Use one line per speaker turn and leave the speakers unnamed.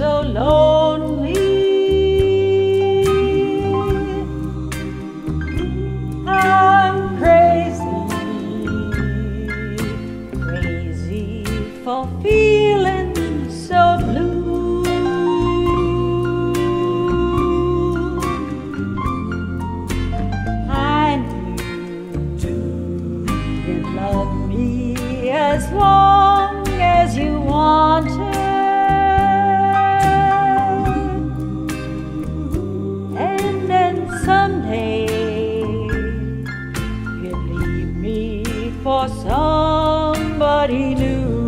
so lonely. I'm crazy, crazy for feeling so blue. I knew you'd love me as long as you wanted, and then someday you'd leave me for somebody new.